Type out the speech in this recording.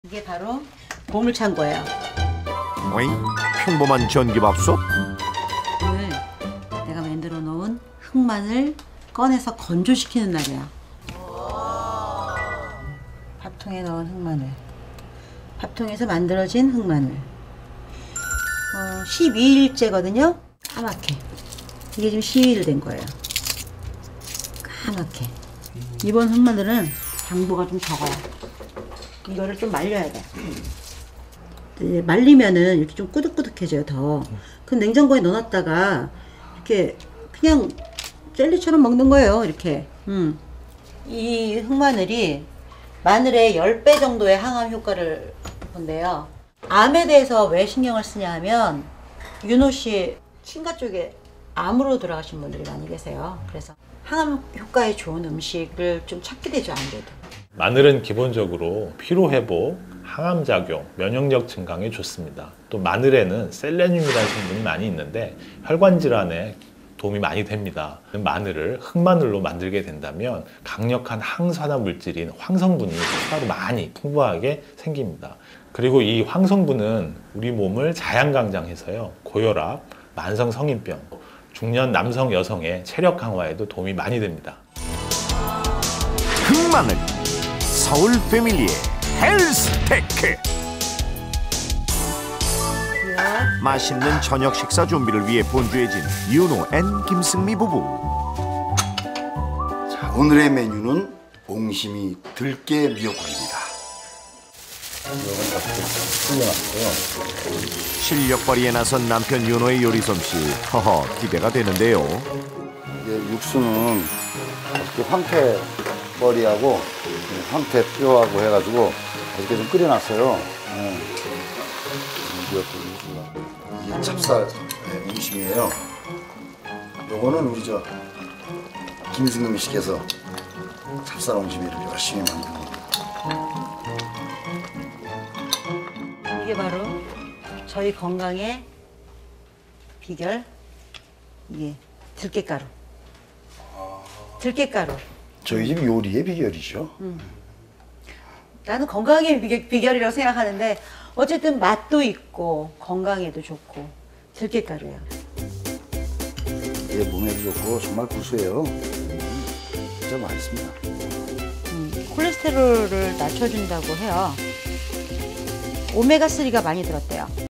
이게 바로 보물창고예요. 어잉? 평범한 전기밥솥? 오늘 내가 만들어 놓은 흑마늘 꺼내서 건조시키는 날이야. 밥통에 넣은 흑마늘. 밥통에서 만들어진 흑마늘. 12일째거든요. 까맣게. 이게 지금 12일 된 거예요. 까맣게. 이번 흑마늘은 당도가 좀 적어요. 이거를 좀 말려야 돼. 이제 말리면은 이렇게 좀 꾸덕꾸덕해져요, 더. 그 냉장고에 넣어놨다가 이렇게 그냥 젤리처럼 먹는 거예요, 이렇게. 이 흑마늘이 마늘의 10배 정도의 항암 효과를 본대요. 암에 대해서 왜 신경을 쓰냐 하면 윤호 씨 친가 쪽에 암으로 돌아가신 분들이 많이 계세요. 그래서 항암 효과에 좋은 음식을 좀 찾게 되죠, 아무래도. 마늘은 기본적으로 피로회복, 항암작용, 면역력 증강에 좋습니다. 또 마늘에는 셀레늄이라는 성분이 많이 있는데 혈관 질환에 도움이 많이 됩니다. 마늘을 흑마늘로 만들게 된다면 강력한 항산화 물질인 황성분이 추가로 많이 풍부하게 생깁니다. 그리고 이 황성분은 우리 몸을 자양강장해서요, 고혈압, 만성 성인병, 중년 남성 여성의 체력 강화에도 도움이 많이 됩니다. 흑마늘 서울 패밀리의 헬스테크. 맛있는 저녁 식사 준비를 위해 분주해진 윤호 앤 김승미 부부. 자, 오늘의 메뉴는 옹심이 들깨 미역국입니다. 실력 발휘에 나선 남편 윤호의 요리 솜씨, 허허 기대가 되는데요. 이게 육수는 이렇게 황태머리하고 황태뼈하고 해가지고 이렇게 좀 끓여놨어요. 이게 찹쌀 옹심이에요. 요거는 우리 저 김승미 씨께서 찹쌀 옹심이를 열심히 만든 겁니다. 이게 바로 저희 건강의 비결, 이게 들깨가루. 들깨가루. 저희 집 요리의 비결이죠. 나는 건강의 비결이라고 생각하는데 어쨌든 맛도 있고 건강에도 좋고 들깨가루예요. 이게 몸에도 좋고 정말 구수해요. 진짜 맛있습니다. 콜레스테롤을 낮춰준다고 해요. 오메가3가 많이 들었대요.